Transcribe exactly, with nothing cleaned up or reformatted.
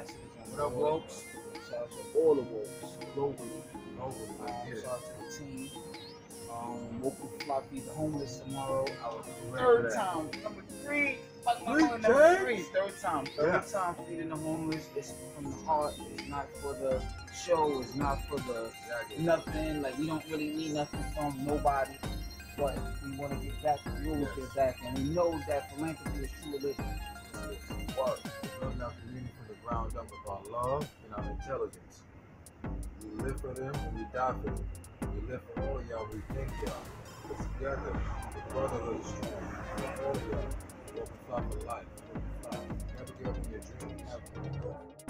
ambassadors and what up, Wokes? Shout out to all the Wokes globally. Globally, Um, yeah. shout out to the team. Um, Woke with Fly Feed the Homeless tomorrow. Our Right third there. time, number three. Fuck my Three phone, number times? three. Third time. Third Yeah. time feeding the homeless. It's from the heart. It's not for the show. It's not for the Exactly. nothing. Like we don't really need nothing from nobody. But we want to give back. We always Yes. give back, and we know that philanthropy is true religion. It's work. We're building our community from the ground up with our love and our intelligence. We live for them and we die for them. We live for all of y'all. We thank y'all. But together, the brotherhood is strong. For all of y'all. Welcome fly for life. Welcome fly. Never give up on your dreams.